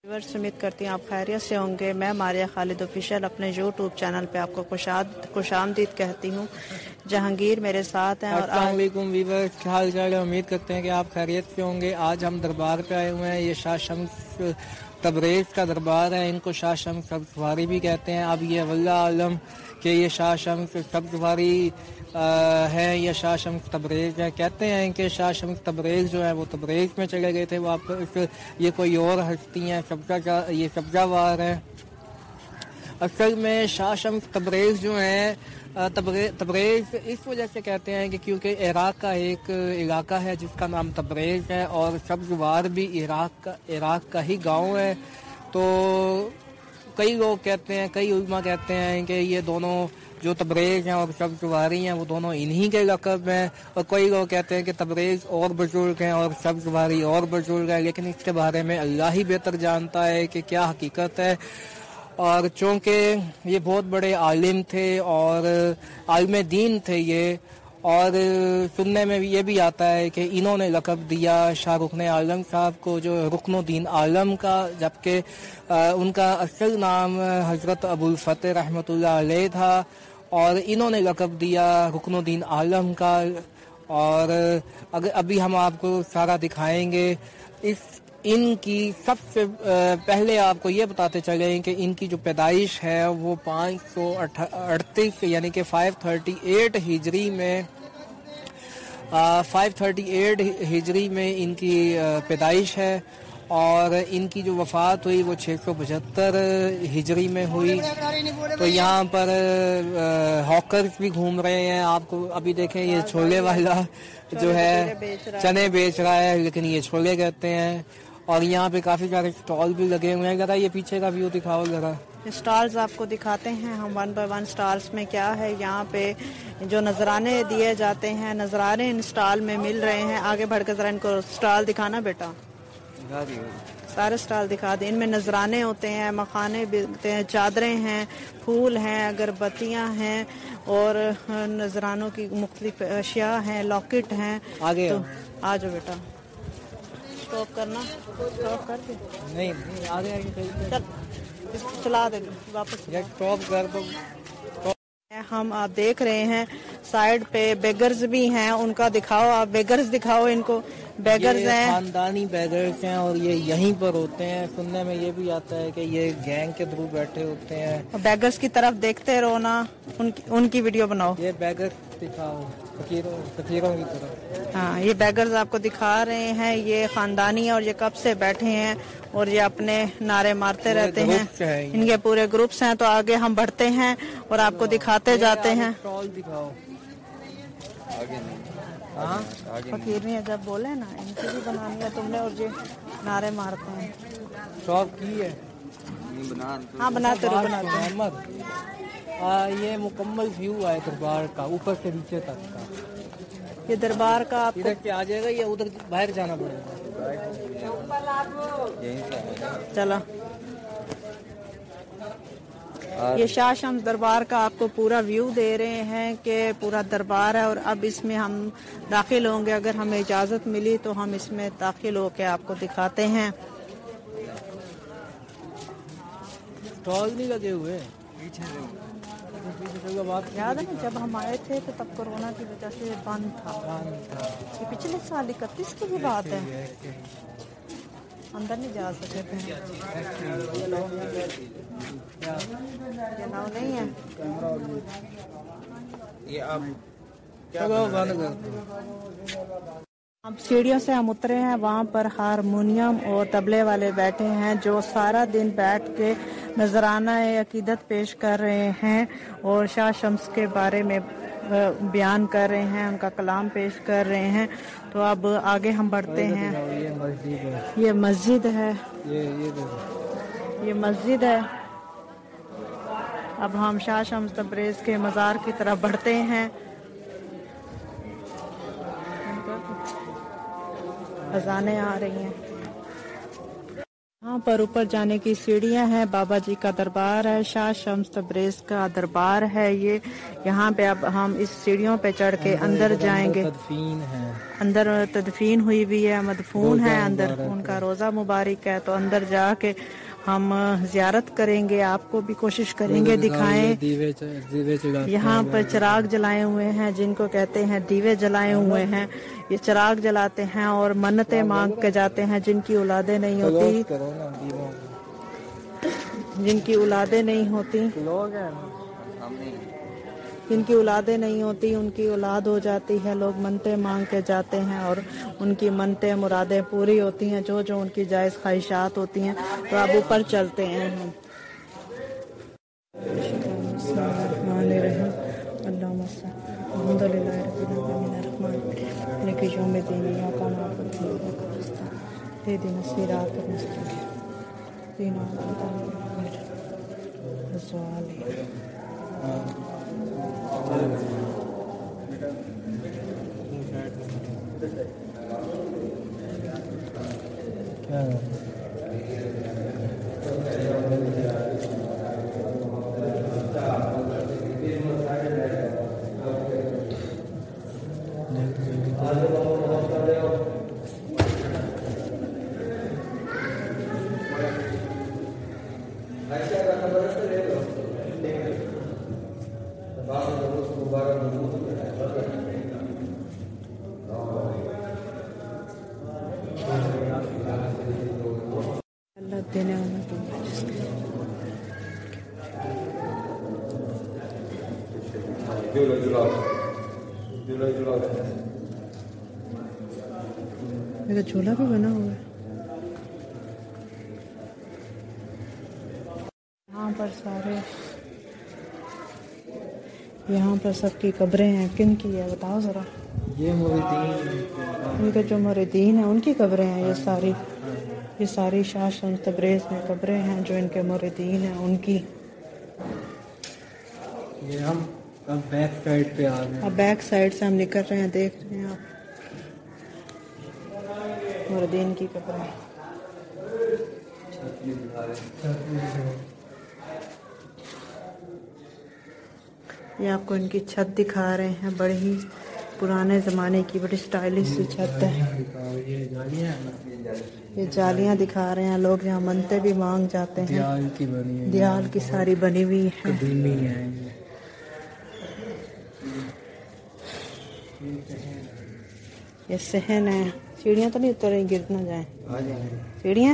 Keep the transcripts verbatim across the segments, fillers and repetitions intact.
Viewers, उम्मीद करती हूँ आप खैरियत से होंगे। मैं मारिया खालिद ऑफिशियल अपने यूट्यूब चैनल पे आपको खुशाद खुशामदीद कहती हूँ। जहांगीर मेरे साथ हैं। और अस्सलाम वालेकुम व्यूअर्स, क्या हाल चाल है? उम्मीद करते हैं कि आप खैरियत से होंगे। आज हम दरबार पे आए हुए हैं। ये शाह शम्स तबरेज़ का दरबार है। इनको शाह शम्स सब्ज़वारी भी कहते हैं। अब ये वल्लाह आलम कि ये शाह शम्स सब्ज़वारी है या शाह शम्स तबरेज़ है। कहते हैं कि शाह शम्स तबरेज़ जो है वो तबरेज़ में चले गए थे वापस। ये कोई और हस्ती हैं, सब्जा ये सब्जावार हैं। असल में शाह शम्स तबरेज़ जो हैं तबरेज़ इस वजह से कहते हैं कि क्योंकि इराक़ का एक इलाका है जिसका नाम तबरेज़ है और सब्ज़वार भी इराक़ का इराक़ का ही गांव है। तो कई लोग कहते हैं, कई उलमा कहते हैं कि ये दोनों जो तबरेज़ हैं और सब्ज़वारी हैं वो दोनों इन्हीं के लक़ब हैं। और कई लोग कहते हैं कि तबरेज़ और बुजुर्ग हैं और सब्ज़वारी और बुजुर्ग है। लेकिन इसके बारे में अल्लाह ही बेहतर जानता है कि क्या हकीकत है। और चूँकि ये बहुत बड़े आलिम थे और आलिम दीन थे ये, और सुनने में भी ये भी आता है कि इन्होंने लक़ब दिया शाहरुख़ आलम साहब को जो रुकनुद्दीन आलम का, जबकि उनका असल नाम हज़रत अबुल फ़तह रहमतुल्लाह अलैह था और इन्होंने लक़ब दिया रुकनुद्दीन आलम का। और अगर अभी हम आपको सारा दिखाएंगे। इस इनकी सबसे पहले आपको ये बताते चले कि इनकी जो पैदाइश है वो पाँच सौ अड़तीस यानी कि फाइव थर्टी एट हिजरी में फाइव थर्टी एट हिजरी में इनकी पैदाइश है। और इनकी जो वफ़ात हुई वो छः सौ पचहत्तर हिजरी में हुई। तो यहाँ पर हॉकर्स भी घूम रहे हैं। आपको अभी देखें, ये छोले वाला जो है चने बेच रहा है, लेकिन ये छोले कहते हैं। और यहाँ पे काफ़ी सारे स्टॉल भी लगे हुए हैं। जरा ये पीछे का व्यू दिखाओ जरा। स्टॉल्स आपको दिखाते हैं हम वन बाय वन। स्टॉल्स में क्या है, यहाँ पे जो नजराने दिए जाते हैं, नजराने इन स्टॉल में मिल रहे हैं। आगे बढ़कर जरा इनको स्टॉल दिखाना बेटा, सारे स्टॉल दिखा दें। इनमें नजराने होते हैं, मखाने बिकते हैं, चादरें हैं, फूल हैं, अगरबत्तियाँ हैं और नजरानों की मुख्तलिफ अशिया हैं, लॉकेट हैं। आगे तो आ जाओ बेटा, स्टॉप करना, स्टॉप कर दे। नहीं नहीं आगे आगे चल, चला दे वापस, स्टॉप कर दो। हम आप देख रहे हैं साइड पे बेगर्स भी हैं, उनका दिखाओ आप। बेगर्स दिखाओ इनको। बेगर्स हैं, खानदानी बेगर्स हैं और ये यहीं पर होते हैं। सुनने में ये भी आता है कि ये गैंग के थ्रू बैठे होते हैं। बेगर्स की तरफ देखते रहो ना, उनकी उनकी वीडियो बनाओ। ये बेगर्स दिखाओ फकीरों फकीरों की तरफ। हाँ, ये बेगर्स आपको दिखा रहे हैं। ये खानदानी है और ये कब से बैठे हैं और ये अपने नारे मारते रहते हैं। इनके पूरे ग्रुप्स हैं। तो आगे हम बढ़ते हैं और आपको दिखाते जाते हैं। स्टॉल दिखाओ आगे। हाँ, फकीर ने जब बोले ना इनकी भी बनानी है तुमने, और ये नारे मारते हैं। शॉप की है, हाँ बनाते रहो बनाते मोहम्मद। हाँ, ये मुकम्मल व्यू है दरबार का ऊपर से नीचे तक का। ये दरबार का आपको इधर से आ जाएगा या उधर बाहर जाना पड़ेगा? चलो, ये शाह शम्स दरबार का आपको पूरा व्यू दे रहे हैं कि पूरा दरबार है। और अब इसमें हम दाखिल होंगे, अगर हमें इजाज़त मिली तो हम इसमें दाखिल होके आपको दिखाते हैं। स्टॉल नहीं लगे हुए पीछे से, याद है ना जब हम आए थे तो तब कोरोना की वजह से बंद था। ये पिछले साल इकतीस की भी बात है, अंदर नहीं जा सकते थे। ये नाव नहीं है, ये अब चलो बंद कर। अब सीढ़ियों से हम उतरे हैं, वहाँ पर हारमोनियम और तबले वाले बैठे हैं जो सारा दिन बैठ के नजराना अकीदत पेश कर रहे हैं और शाह शम्स के बारे में बयान कर रहे हैं, उनका कलाम पेश कर रहे हैं। तो अब आगे हम बढ़ते हैं। ये मस्जिद है, ये मस्जिद है, ये ये ये मस्जिद है। अब हम शाह शम्स तबरेज़ के मज़ार की तरफ बढ़ते हैं। अज़ानें आ रही हैं। यहाँ पर ऊपर जाने की सीढ़ियाँ हैं, बाबा जी का दरबार है, शाह शम्स तबरेज का दरबार है ये। यहाँ पे अब हम इस सीढ़ियों पे चढ़ के अंदर जाएंगे। तदफीन है, अंदर तदफीन हुई भी है, मदफून है, अंदर उनका रोज़ा मुबारक है। तो अंदर जाके हम जियारत करेंगे, आपको भी कोशिश करेंगे दिखाएं। दीवे दीवे यहाँ पर चिराग जलाए हुए हैं, जिनको कहते हैं दीवे जलाए हुए हैं। ये चिराग जलाते हैं और मन्नतें मांग के जाते हैं। जिनकी औलादें नहीं होती, जिनकी औलादें नहीं होती जिनकी औलादें नहीं होती उनकी औलाद हो जाती है। लोग मन्नतें मांग के जाते हैं और उनकी मन्नतें मुरादें पूरी होती हैं, जो जो उनकी जायज़ ख्वाहिशात होती हैं। तो अब ऊपर चलते हैं हम। मेरा झोला भी बना हुआ है। यहाँ पर सारे यहाँ पर सबकी कब्रें हैं। किन की है बताओ जरा। ये मुरीदीन, उनके जो मुरीदीन हैं उनकी कब्रें हैं ये सारी। ये सारी शाह शम्स तबरेज में कब्रें हैं जो इनके मुरीदीन हैं उनकी। ये हम अब बैक साइड पे आ गए। अब बैक साइड से हम निकल रहे हैं, देख रहे हैं आप मुरीदीन की कब्रें। ये आपको इनकी छत दिखा रहे हैं, बड़ी ही पुराने ज़माने की बड़ी स्टाइलिश सी छत है। ये जालियाँ दिखा रहे हैं। लोग यहाँ मनते भी मांग जाते हैं। दियाल की बनी है, दियाल की सारी बनी हुई है। कदीमी है। ये सहन है। सीढ़ियाँ तो नहीं उतर रही, गिर ना जाए सीढ़ियाँ।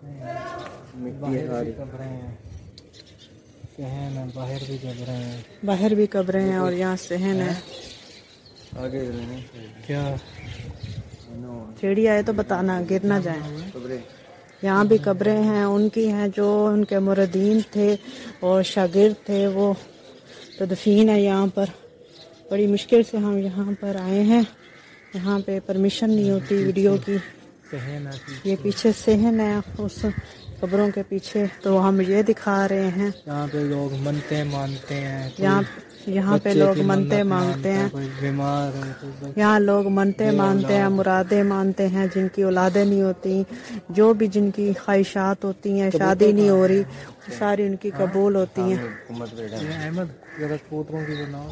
सहन है, बाहर भी कब्रें हैं, बाहर भी कब्रें हैं और यहाँ सहन है। आगे क्या सीढ़ी आए तो बताना, गिर ना जाए। यहाँ भी कब्रें हैं, उनकी हैं जो उनके मुरीदीन थे और शागिर्द थे, वो तदफीन है यहाँ पर। बड़ी मुश्किल से हम यहाँ पर आए हैं। यहाँ पे परमिशन नहीं होती वीडियो की। ये पीछे सहन है उस कब्रों के पीछे, तो हम ये दिखा रहे हैं। यहाँ पे लोग मनते मानते हैं। यहाँ यहाँ पे लोग मनते मांगते हैं। बीमार है, यहाँ लोग मनते मानते हैं, मुरादें मानते हैं। जिनकी औलादें नहीं होती, जो भी जिनकी ख्वाहिशात होती हैं, शादी नहीं हो रही, सारी उनकी कबूल होती हैं। अहमद जरा कबूतरों की बनाओ।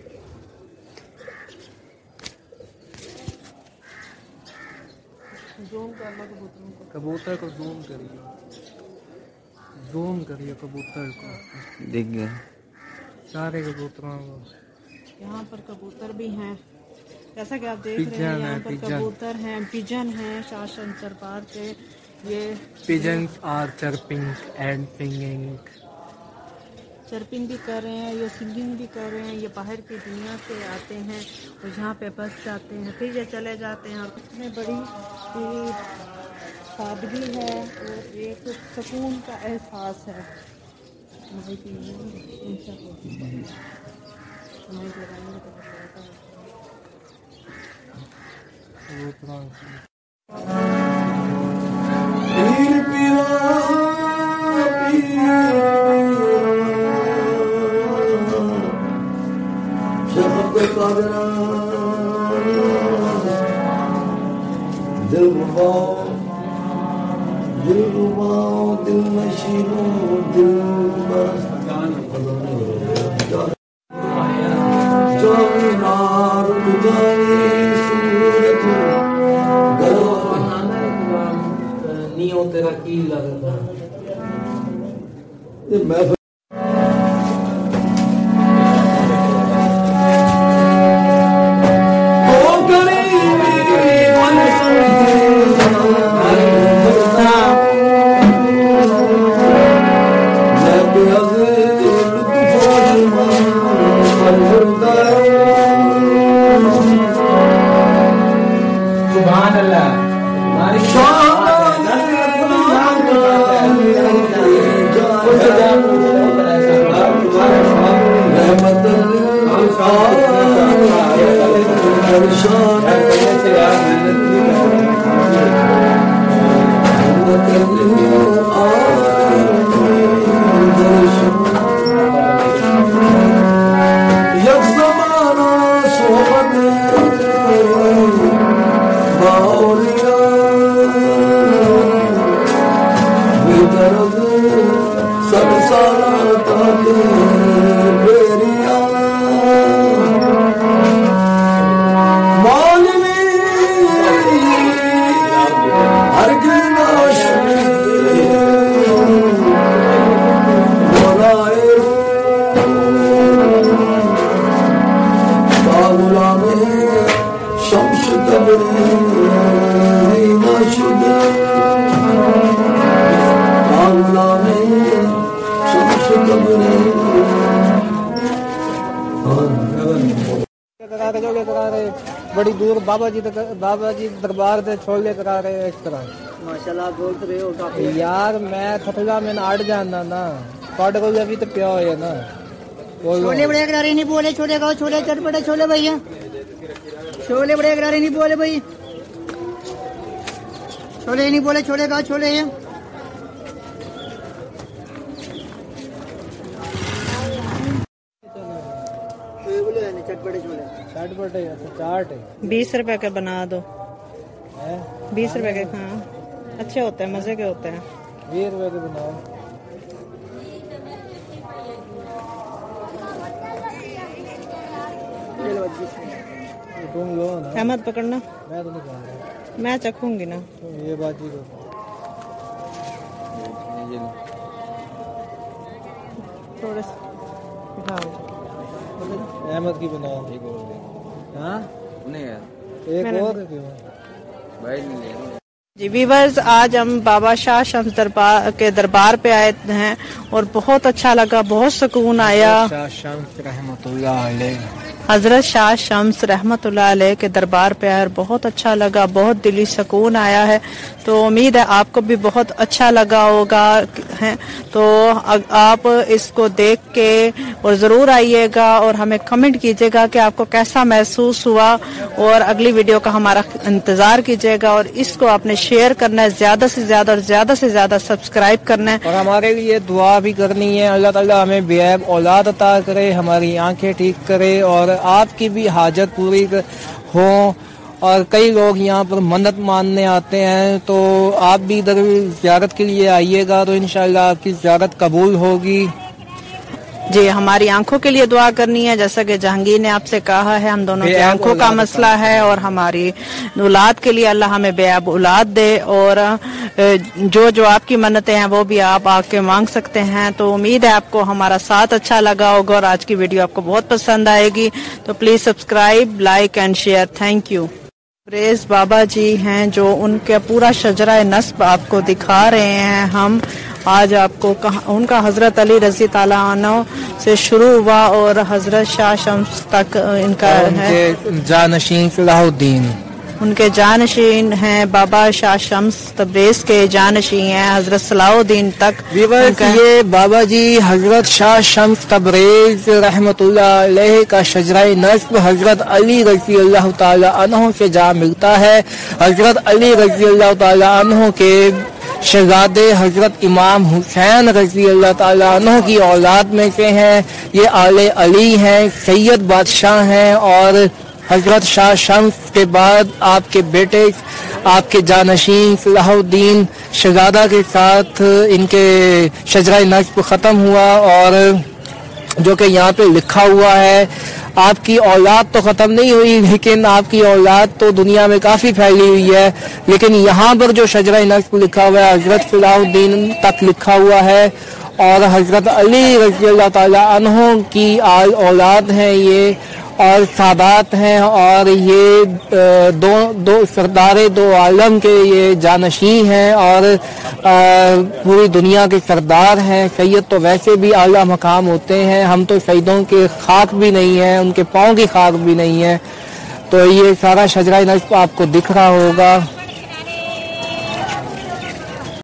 कबूतर को जूम करिए, जूम करिए कबूतर को। दिख गया सारे कबूतरों को। यहाँ पर कबूतर भी हैं, जैसा कि आप देख रहे हैं। यहाँ पर कबूतर हैं, पिजन हैं। शाह शम्स दरबार के ये pigeons are chirping and singing. Chirping भी कर रहे हैं, ये सिंगिंग भी कर रहे हैं। ये बाहर की दुनिया से आते हैं और यहाँ पे बस जाते हैं, फिर ये चले जाते हैं। और इसमें बड़ी ही सादगी है और एक सुकून का एहसास है। दिल रुबा बड़ी दूर बाबा जी बाबा जी दरबार से छोले करा रहे हैं इस तरह। माशाल्लाह बोल रहे हो काफी। यार मैं थथला में अड़ जाना ना पड़ गई अभी तो प्या हो ना। छोले बड़े करारे नहीं बोले, छोले खाओ, छोले चटपटे छोले भैया, छोले बड़े करारे नहीं बोले भाई, छोले नहीं बोले, छोले खाओ, छोले है चटपटे छोले, चटपटे चाट है। बीस रुपए के बना दो, बीस रुपए के। हाँ अच्छे होते हैं, मजे के होते हैं। बीस रुपए के बनाओ। तुम लो ना। अहमद पकड़ना। मैं तो नहीं खाऊंगा। मैं चखूंगी ना। तो ये बात ही तो। थोड़े अहमद की बनाओ। एक और दे। हाँ नहीं यार एक और क्यों भाई नहीं ले। जी वीवर्स, आज हम बाबा शाह शम्स दरबार के दरबार पे आए हैं और बहुत अच्छा लगा, बहुत सुकून आया। शाह शम्स रहमतुल्लाह अलैह, हजरत शाह शम्स रहमतुल्लाह अलैह के दरबार पे आया और बहुत अच्छा लगा, बहुत दिली सुकून आया है। तो उम्मीद है आपको भी बहुत अच्छा लगा होगा है। तो आप इसको देख के और ज़रूर आइएगा और हमें कमेंट कीजिएगा कि आपको कैसा महसूस हुआ, और अगली वीडियो का हमारा इंतज़ार कीजिएगा। और इसको आपने शेयर करना है, ज़्यादा से ज़्यादा और ज़्यादा से ज़्यादा सब्सक्राइब करना है और हमारे लिए दुआ भी करनी है। अल्लाह ताला हमें बेअब औलाद अता करे, हमारी आंखें ठीक करे और आपकी भी हाजत पूरी हो। और कई लोग यहाँ पर मन्नत मानने आते हैं, तो आप भी इधर ज़ियारत के लिए आइएगा तो इंशाअल्लाह आपकी ज़ियारत कबूल होगी। जी हमारी आंखों के लिए दुआ करनी है, जैसा कि जहांगीर ने आपसे कहा है, हम दोनों की आंखों का मसला है। और हमारी औलाद के लिए अल्लाह हमें बेअब औलाद दे। और जो जो आपकी मन्नतें हैं वो भी आप आके मांग सकते हैं। तो उम्मीद है आपको हमारा साथ अच्छा लगा होगा और आज की वीडियो आपको बहुत पसंद आएगी। तो please subscribe, like and share. Thank you. प्रेस बाबा जी हैं जो उनके पूरा शजरा नस्ब आपको दिखा रहे हैं हम आज आपको। कहा उनका हजरत अली रजी ताला अन्हु से शुरू हुआ और हजरत शाह शम्स तक इनका है। जानशीन सलाहुद्दीन उनके जानशीन हैं, बाबा शाह शम्स तब्रेज के जानशीन हैं हजरत सलाहुद्दीन तक। ये बाबा जी हजरत शाह शम्स तब्रेज रहमतुल्लाह अलैह का शजरा नस्ब हजरत अली रज़ी अल्लाह ताला अन्हु से जा मिलता है। हजरत अली रज़ी अल्लाह ताला अन्हु के शहजादे हजरत इमाम हुसैन रज़ी अल्लाह ताला अन्हु की औलाद में से हैं। ये आले अली हैं, सैयद बादशाह हैं। और हजरत शाह शम्स के बाद आपके बेटे आपके जानशीन सलाहुद्दीन शहजादा के साथ इनके शजरा नस्ब ख़त्म हुआ। और जो कि यहाँ पे लिखा हुआ है, आपकी औलाद तो ख़त्म नहीं हुई, लेकिन आपकी औलाद तो दुनिया में काफ़ी फैली हुई है। लेकिन यहाँ पर जो शजरा नस्ब लिखा हुआ है हज़रत सलाहुद्दीन तक लिखा हुआ है और हज़रत अली रज़ी अल्लाह ताला अन्हों की औलाद हैं ये और सादात हैं और ये दो दो सरदारे दो आलम के ये जानशी हैं और पूरी दुनिया के सरदार हैं। सैयद तो वैसे भी आला मकाम होते हैं, हम तो सैयदों के खाक भी नहीं हैं, उनके पाँव की खाक भी नहीं है। तो ये सारा शजरा नस्ब आपको दिख रहा होगा।